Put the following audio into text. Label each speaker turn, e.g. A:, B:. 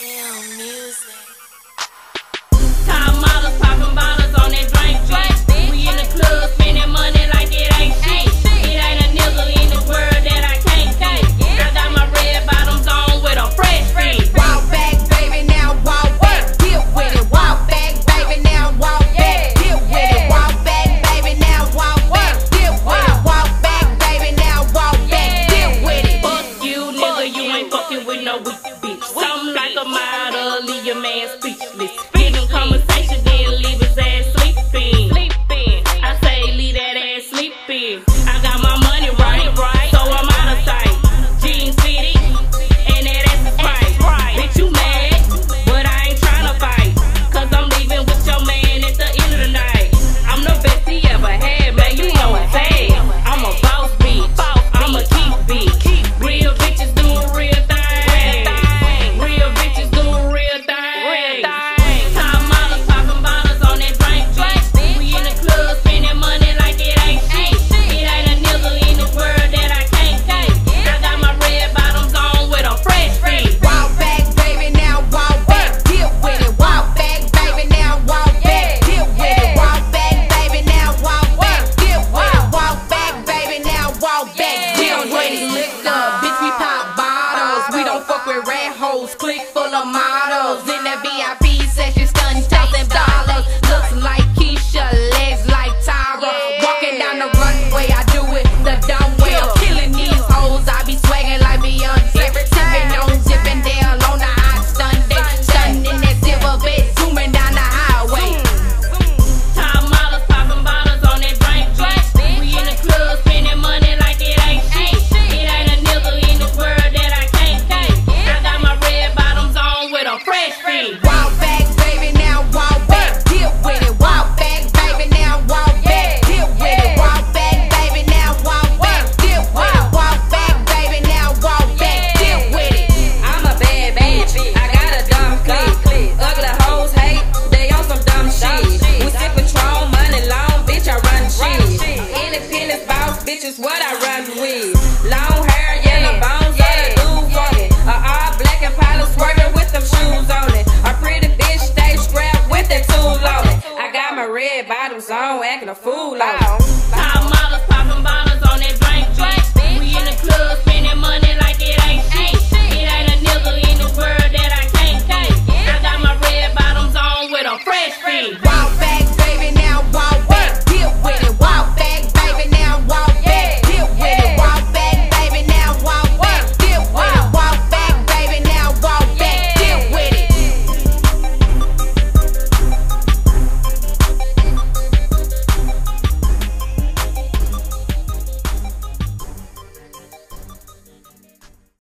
A: Damn music.
B: Top models popping bottles on that drink. We in the club spending money like it ain't shit. It ain't a nigga in the world that I can't get. I got my red bottoms on with a fresh fit.
C: Walk back, baby, now walk back, deal with it. Walk back, baby, now walk back, deal with it. Walk back, baby, now walk back, deal with it. Walk back, baby, now walk back, deal with it.
B: Fuck you, nigga, you ain't fucking with no weak bitch. Something like a model, leave your man speechless. Give him conversation, then leave his ass sleeping. I say leave that ass sleeping. I got my money right, so I'm out of sight. Jeans fitted, and that ass is right. Bitch, you mad, but I ain't tryna fight. Cause I'm leaving with your man at the end of the night. I'm the best he ever had, man, you know it's sad. I'm a boss bitch, I'm a keep bitch. Real bitches do real things. Real bitches do real things. Top models popping bottles on that drink. We in the club spending money like it ain't shit. It ain't a nigga in the world that I can't get. I got my red bottoms on with a fresh fit.
C: Walk back, baby, now walk back, deal with it. Walk back, baby, now walk back, deal with it. Walk back, baby, now walk back, deal with it. Walk back, baby, now walk back, deal with it. Licked up, bitch, we pop bottles. We don't fuck with rat hoes, click full of models. In that VIP session, stunning $1,000. Looks like Keisha, legs like Tyra. Walking down the runway, I do it the dumb way. I'm killing these hoes, I be swagging like Beyonce. Sipping on Zippendale on the hot Sunday. Stunning that silver bed, zooming down the highway.
B: Top models popping bottles on that drink. We in the club spending money like it ain't shit. It ain't a nigga in the world that I can't get. I got my red bottoms on with a fresh fit.
C: Walk back,